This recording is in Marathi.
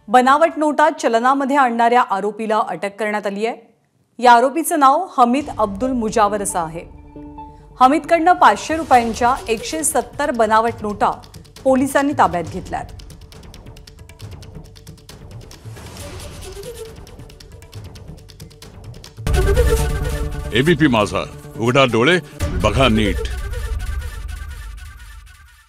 बनावट नोटा चलनामध्ये आणणाऱ्या आरोपीला अटक करण्यात आली आहे। या आरोपीचं नाव हमीद अब्दुल मुजावर असं आहे। हमीदकडनं 500 रुपयांच्या 170 बनावट नोटा पोलिसांनी ताब्यात घेतल्यात। एबीपी माझा, उघडा डोळे बघा नीट।